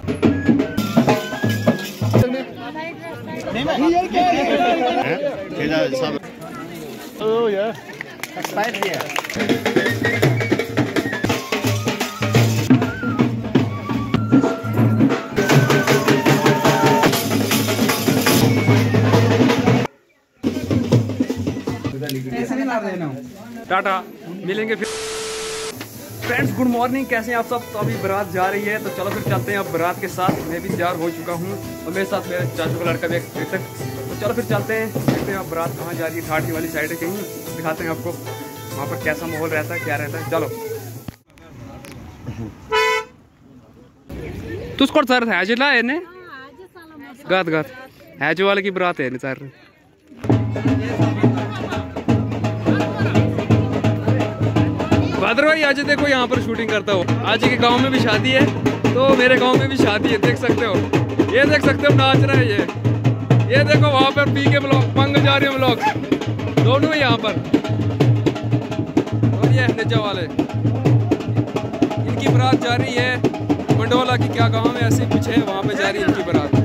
Oh yeah, that's spicy. Tata, मिलेंगे फिर। Friends good morning, कैसे हैं आप सब। तो अभी बारात जा रही है, तो चलो फिर चलते हैं अब बारात के साथ। मैं भी तैयार हो चुका हूँ और मेरे साथ मेरे चाचू का लड़का भी एक तक। तो चलो फिर चलते हैं, देखते हैं अब बारात कहाँ जा रही है। ठाठी वाली साइड है कहीं, दिखाते हैं आपको वहाँ पर कैसा माहौल रहता है, क्या रहता है। चलो तुझको सर है जिला है ने गात गात है जो वाले की बारात है सर। बहादुर भाई आज देखो यहाँ पर शूटिंग करता हो। आज के गांव में भी शादी है, तो मेरे गांव में भी शादी है, देख सकते हो। ये देख सकते हो नाच रहा है ये देखो वहाँ पर पी के ब्लॉग पंग जा रहे हो ब्लॉग दोनों ही यहाँ पर। और ये निजा वाले, इनकी बारात जा रही है मंडोला की क्या गाँव में ऐसे कुछ है, वहाँ पे जा रही है इनकी बारात।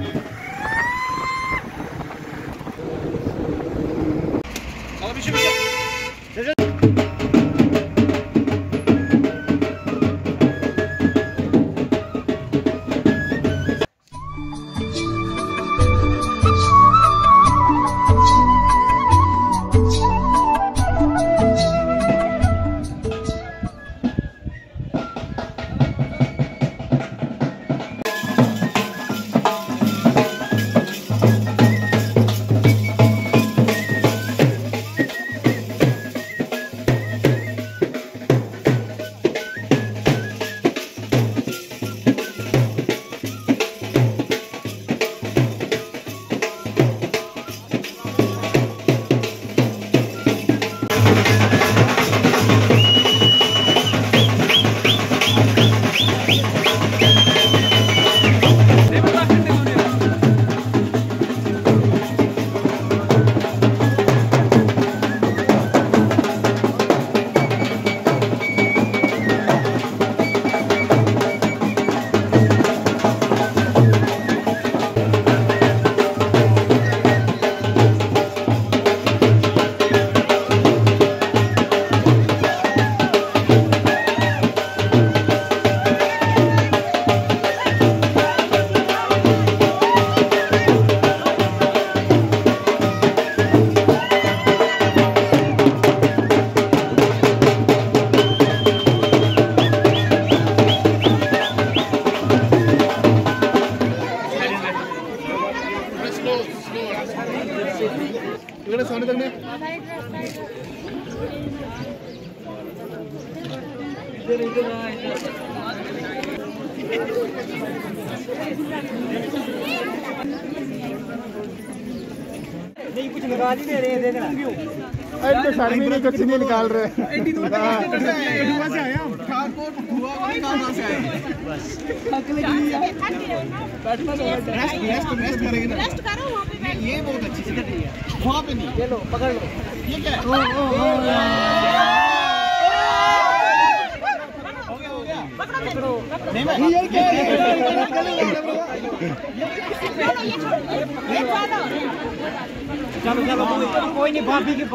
नहीं कुछ निकाल ही दे रहे हैं, देखना क्यों तो शर्मी नहीं कुछ नहीं निकाल रहे। ये बहुत अच्छी जगह है, वहाँ पे नहीं। ये लो पकड़ लो, ये क्या है? पकड़ो नहीं मैं ये क्या है? चलो चलो कोई नहीं, भाभी की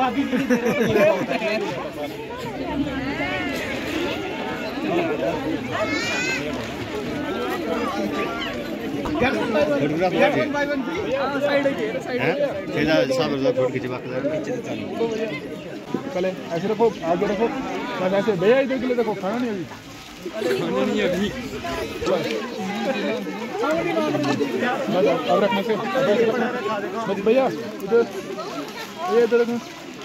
पहले ऐसे रखो, आगे रखो, बस ऐसे भैया इधर के लिए देखो, खाना नहीं अभी अब रखने से बस भैया इधर, ये इधर रखना।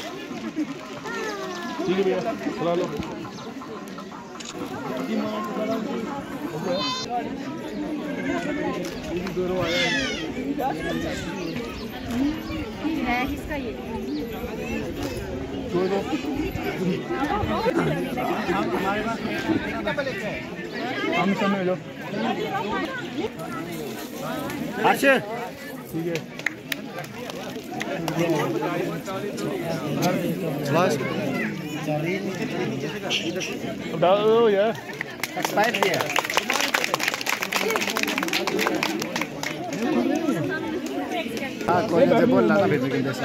ठीक है भैया, चला लो। किसका ये छोड़ दो। हम समय लो। अच्छा ठीक है। एक्सपायर किया कोई ना बोल रहा था फिर लेकिन जैसा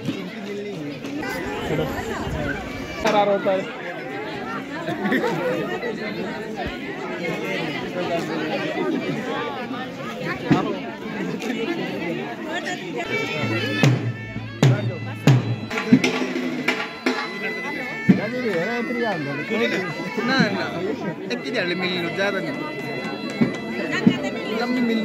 करार होता है ना किधर मिली ज़्यादा नहीं लंबी मिली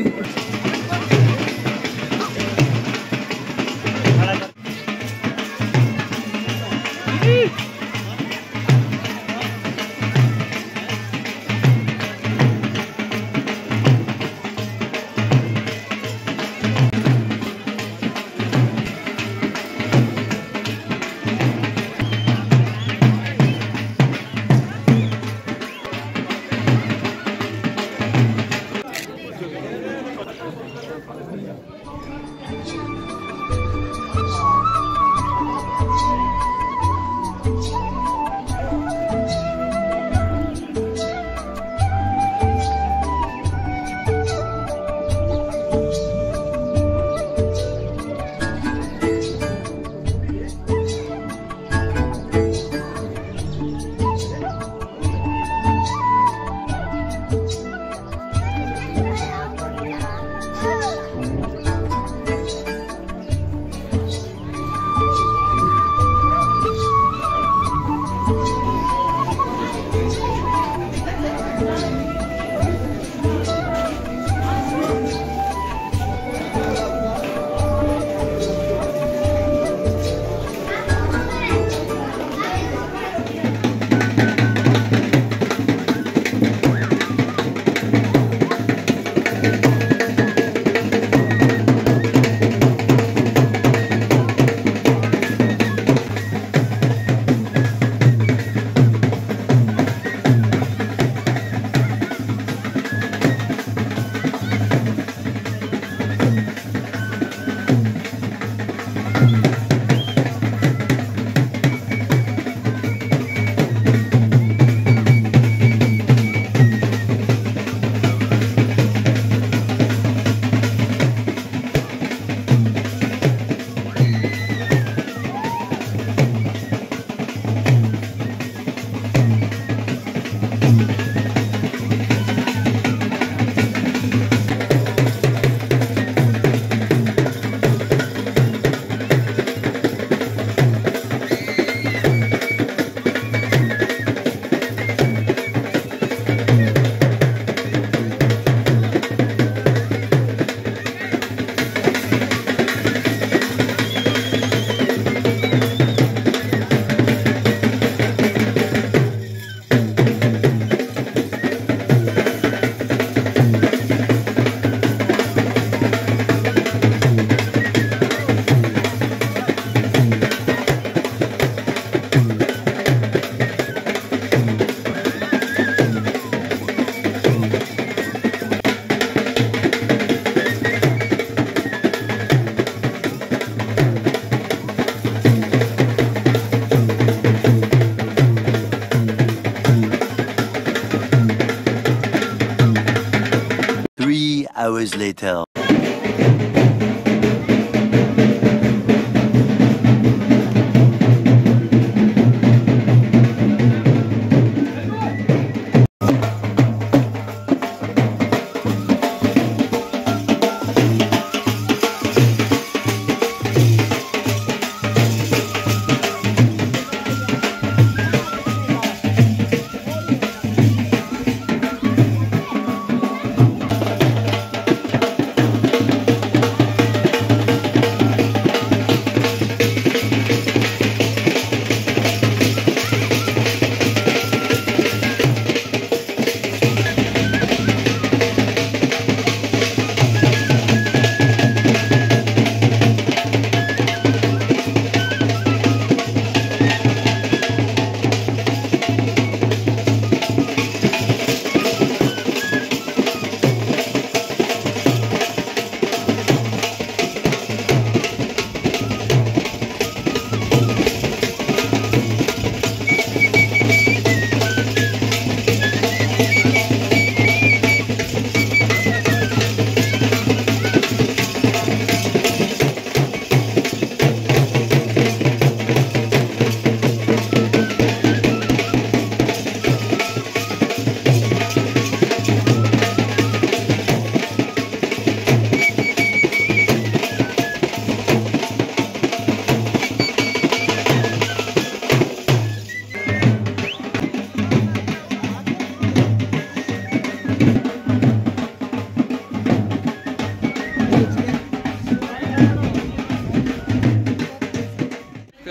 hours later.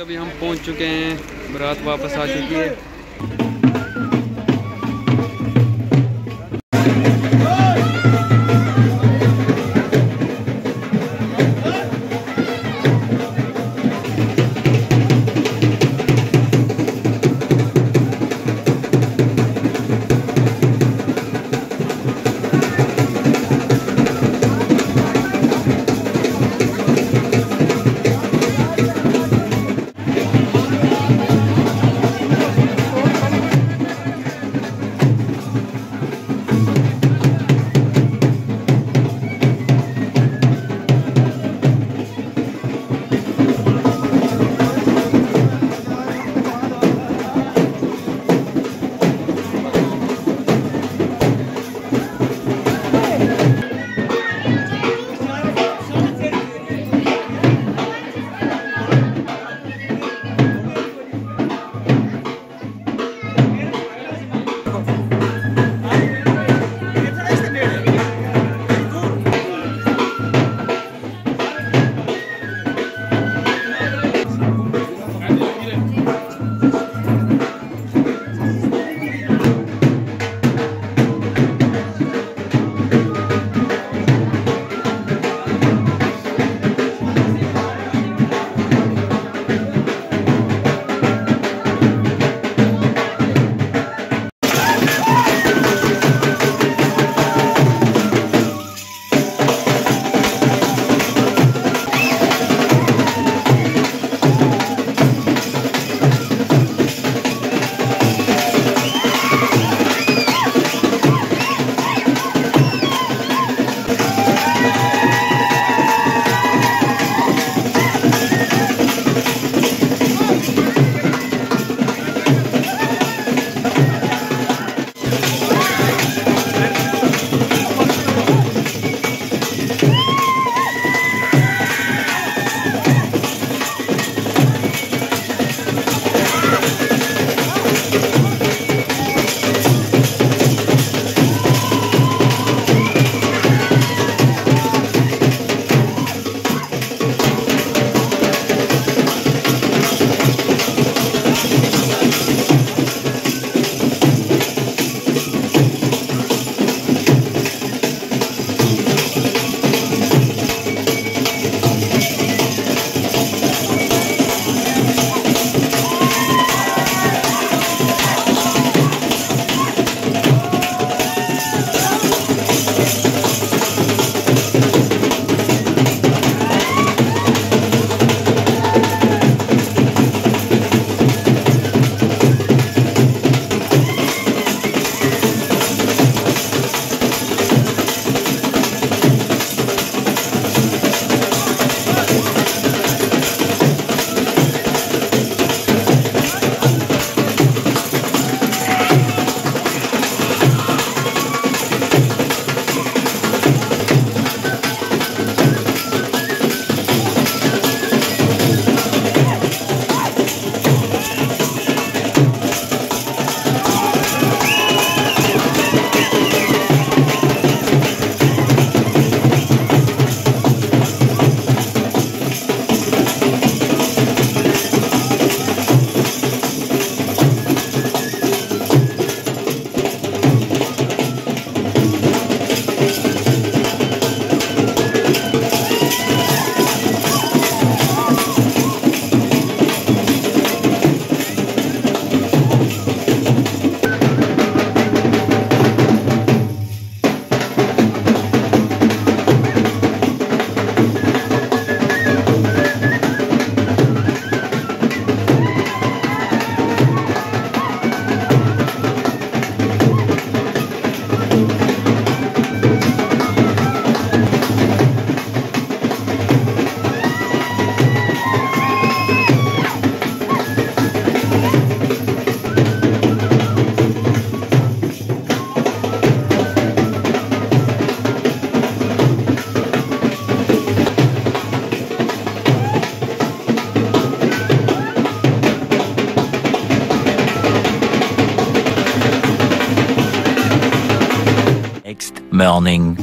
अभी हम पहुंच चुके हैं, बारात वापस आ चुकी है। morning.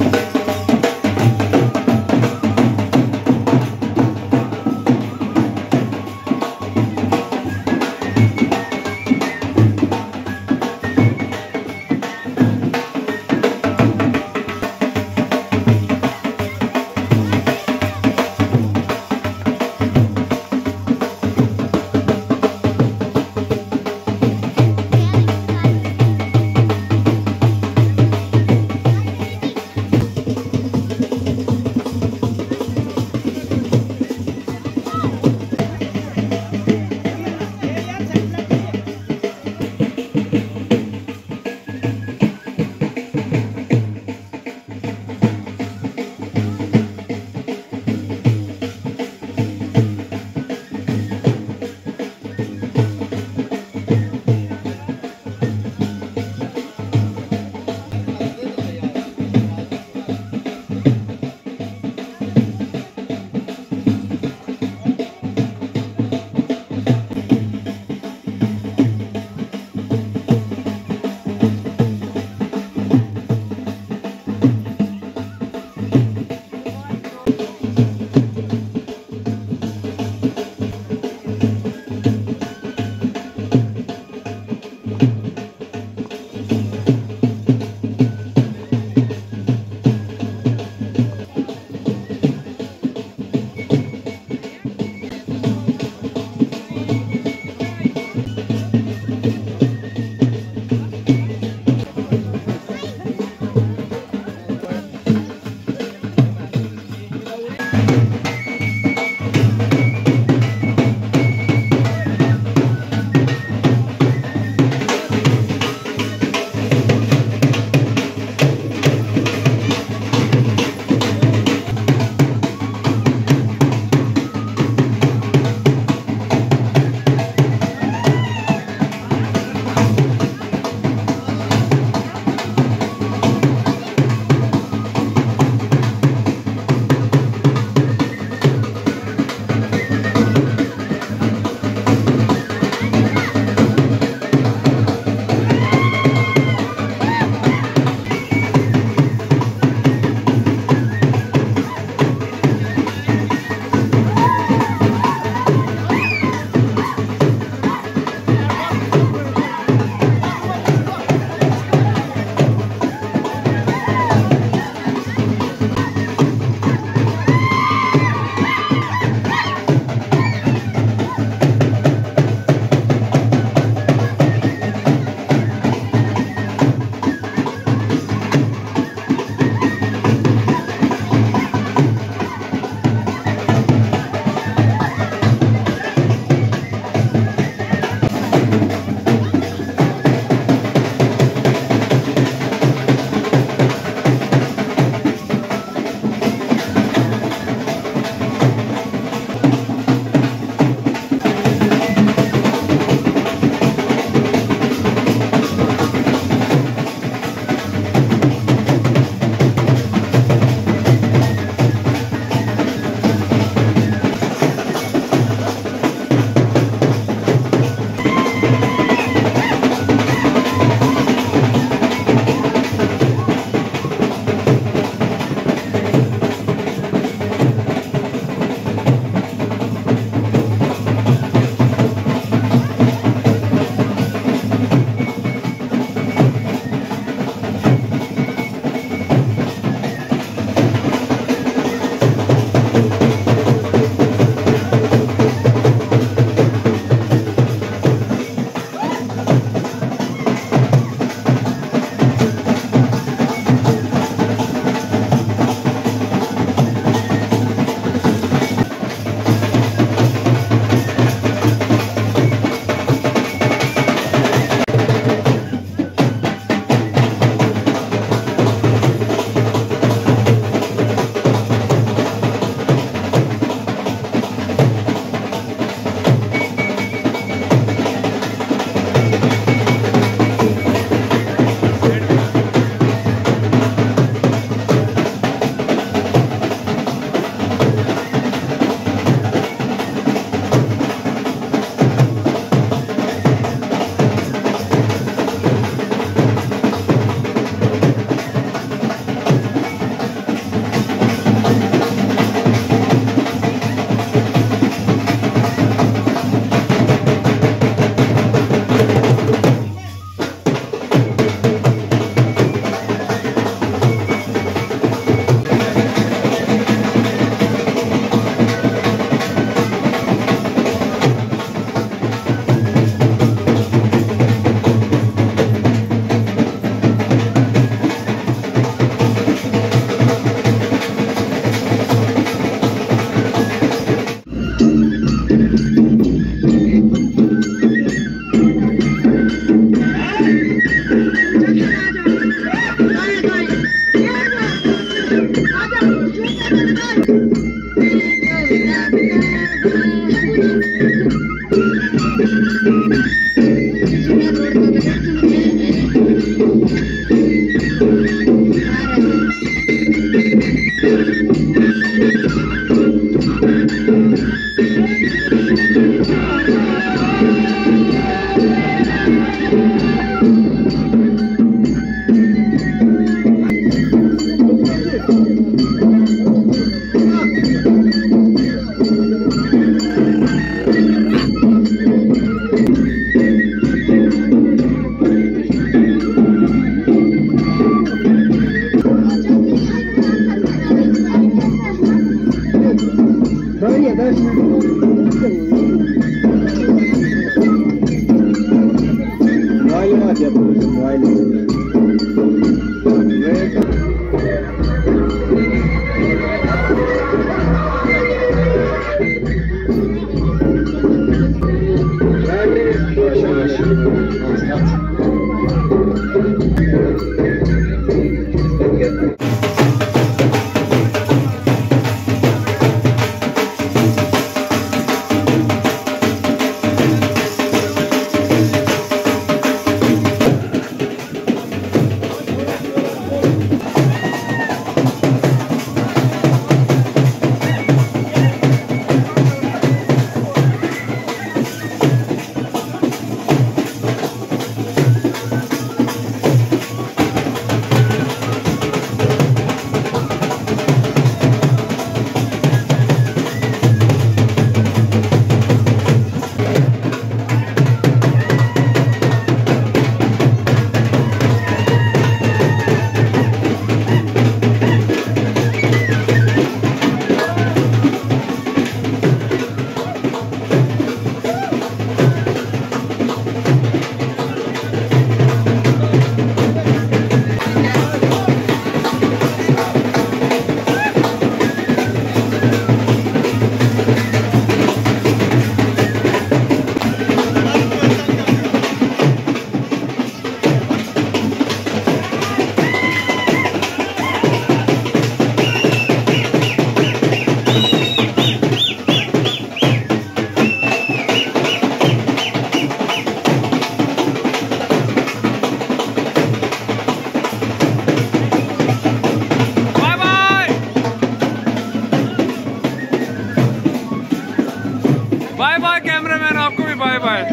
बाय बाय कैमरामैन, आपको भी बाय बाय।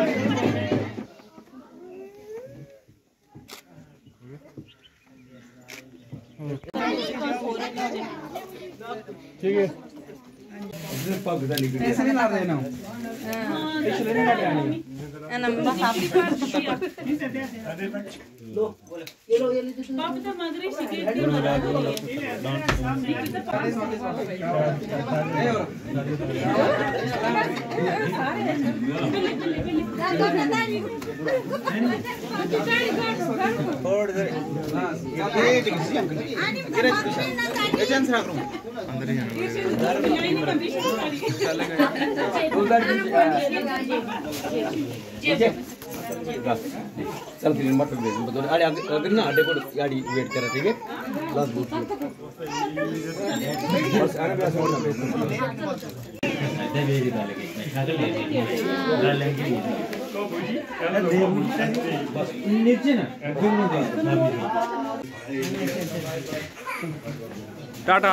ठीक है। ऐसे नहीं ला रहे ना। पिछले नहीं काटे आने। चल फिर मत दे दो अरे अगर ना अड्डे को गाड़ी वेट कर ठीक है लास्ट बूथ बस आने पे ऐसा होना नीचे ना टाटा।